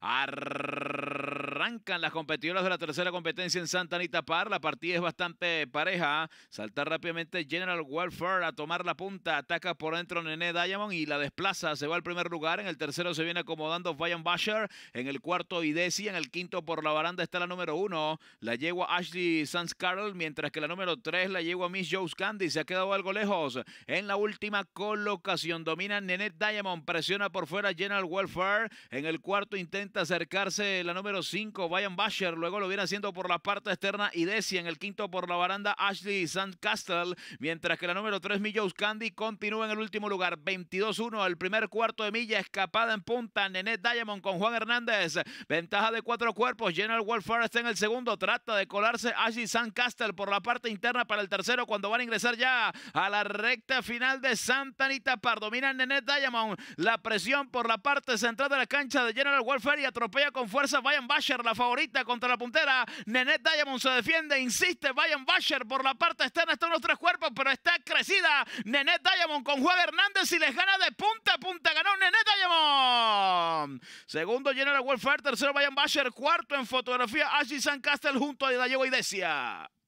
Arrancan las competidoras de la tercera competencia en Santa Anita Park. La partida es bastante pareja. Salta rápidamente General Welfare a tomar la punta. Ataca por dentro Nene Diamond y la desplaza. Se va al primer lugar. En el tercero se viene acomodando Vayan Basher. En el cuarto Idesi. En el quinto por la baranda está la número 1. La yegua Ashley Sanz Carroll. Mientras que la número 3 la yegua Miss Joe's Candy. Se ha quedado algo lejos. En la última colocación domina Nene Diamond. Presiona por fuera General Welfare. En el cuarto intenta acercarse la número 5, Vayan Basher. Luego lo viene haciendo por la parte externa Idesi. En el quinto por la baranda Ashley Sandcastle. Mientras que la número 3, Millows Candy, continúa en el último lugar. 22-1 al primer cuarto de milla. Escapada en punta. Nene Diamond con Juan Hernández. Ventaja de 4 cuerpos. General Welfare está en el segundo. Trata de colarse Ashley Sandcastle por la parte interna para el tercero cuando van a ingresar ya a la recta final de Santa Anita Park. Domina Nene Diamond. La presión por la parte central de la cancha de General Welfare y atropella con fuerza Vayan Basher, la favorita contra la puntera. Nene Diamond se defiende, insiste Vayan Basher por la parte externa, está unos 3 cuerpos, pero está crecida Nene Diamond con Juan Hernández y les gana de punta a punta. Ganó Nene Diamond. Segundo General Welfare, tercero Vayan Basher, cuarto en fotografía Ashley Sandcastle junto a la yegua Idesia.